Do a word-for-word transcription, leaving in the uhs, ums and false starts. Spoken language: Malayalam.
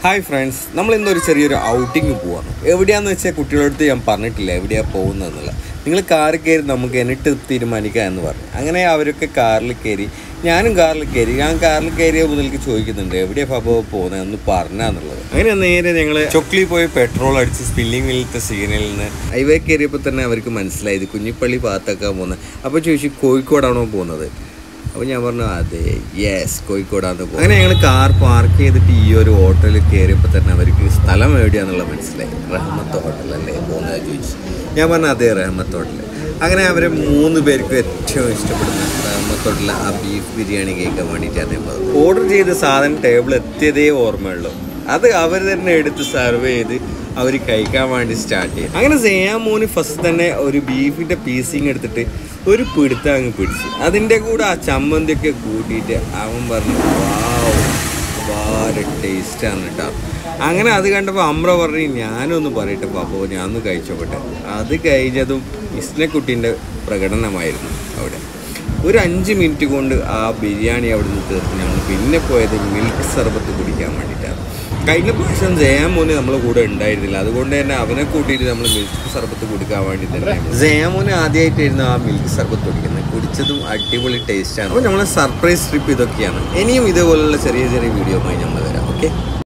ഹായ് ഫ്രണ്ട്സ്, നമ്മൾ ഇന്നൊരു ചെറിയൊരു ഔട്ടിങ് പോവാണ്. എവിടെയാണെന്ന് വെച്ചാൽ കുട്ടികളടുത്ത് ഞാൻ പറഞ്ഞിട്ടില്ല എവിടെയാണ് പോകുന്നതെന്നുള്ള. നിങ്ങൾ കാറിൽ കയറി നമുക്ക് എന്നിട്ട് തീരുമാനിക്കാം എന്ന് പറഞ്ഞു. അങ്ങനെ അവരൊക്കെ കാറിൽ കയറി, ഞാനും കാറിൽ കയറി. ഞാൻ കാറിൽ കയറിയ മുതലേക്ക് ചോദിക്കുന്നുണ്ട് എവിടെയാണ് ഫബോ പോകുന്നതെന്ന് പറഞ്ഞാന്നുള്ളത്. അങ്ങനെ നേരെ ഞങ്ങൾ ചൊക്ലി പോയി പെട്രോൾ അടിച്ച് സ്പില്ലിംഗ് മില്ലത്തെ സിഗ്നലിൽ നിന്ന് ഹൈവേ കയറിയപ്പോൾ തന്നെ അവർക്ക് മനസ്സിലായത് കുഞ്ഞിപ്പള്ളി ഭാഗത്തൊക്കെ പോകുന്നത്. അപ്പോൾ ചോദിച്ചു കോഴിക്കോടാണോ പോകുന്നത്? അപ്പോൾ ഞാൻ പറഞ്ഞു അതെ, യെസ്, കോഴിക്കോടാന്ന് പോകും. അങ്ങനെ ഞങ്ങൾ കാർ പാർക്ക് ചെയ്തിട്ട് ഈ ഒരു ഹോട്ടലിൽ കയറിയപ്പോൾ തന്നെ അവർക്ക് സ്ഥലം എവിടെയാണെന്നുള്ളത് മനസ്സിലായി. റഹ്മത്ത് ഹോട്ടലല്ലേ പോകുന്നത് ചോദിച്ചു. ഞാൻ പറഞ്ഞു അതെ, റഹ്മത്ത് ഹോട്ടൽ. അങ്ങനെ അവരെ മൂന്ന് പേർക്കും ഏറ്റവും ഇഷ്ടപ്പെടുന്ന റഹ്മത്ത് ഹോട്ടലിൽ ആ ബീഫ് ബിരിയാണി കഴിക്കാൻ വേണ്ടിയിട്ടാണ് ഞാൻ പറഞ്ഞത്. ഓർഡർ ചെയ്ത സാധനം ടേബിൾ എത്തിയതേ ഓർമ്മയുള്ളൂ. അത് അവർ തന്നെ എടുത്ത് സർവ് ചെയ്ത് അവർ കഴിക്കാൻ വേണ്ടി സ്റ്റാർട്ട് ചെയ്തു. അങ്ങനെ സേയാമോന് ഫസ്റ്റ് തന്നെ ഒരു ബീഫിൻ്റെ പീസിങ് എടുത്തിട്ട് ഒരു പിടുത്തം അങ്ങ് പിടിച്ചു. അതിൻ്റെ കൂടെ ആ ചമ്മന്തിയൊക്കെ കൂട്ടിയിട്ട് അവൻ പറഞ്ഞു വാവ്, വളരെ ടേസ്റ്റാണ് കേട്ടോ. അങ്ങനെ അത് കണ്ടപ്പോൾ അമ്ര പറഞ്ഞു ഞാനൊന്ന് പറയട്ടെ അപ്പോൾ ഞാനൊന്ന് കഴിച്ചോട്ടെ. അത് കഴിഞ്ഞതും ഇസ്നക്കുട്ടീൻ്റെ പ്രകടനമായിരുന്നു അവിടെ. ഒരു അഞ്ച് മിനിറ്റ് കൊണ്ട് ആ ബിരിയാണി അവിടെ നിന്ന് തീർത്ത് ഞങ്ങൾ പിന്നെ പോയത് മിൽക്ക് സർബത്ത് കുടിക്കാൻ വേണ്ടിയിട്ടാണ്. കഴിഞ്ഞ പ്രാവശ്യം ജയാമോന് നമ്മളെ കൂടെ ഉണ്ടായിരുന്നില്ല, അതുകൊണ്ട് തന്നെ അവനെ കൂട്ടിയിട്ട് നമ്മൾ മിൽക്ക് സർബത്ത് കുടിക്കാൻ വേണ്ടി തന്നെ ജയാമോന് ആദ്യമായിട്ടായിരുന്നു ആ മിൽക്ക് സർബത്ത് കുടിക്കുന്നത്. കുടിച്ചതും അടിപൊളി ടേസ്റ്റാണ്. അപ്പോൾ നമ്മളെ സർപ്രൈസ് ട്രിപ്പ് ഇതൊക്കെയാണ്. ഇനിയും ഇതുപോലുള്ള ചെറിയ ചെറിയ വീഡിയോയുമായി നമ്മൾ വരാം. ഓക്കെ.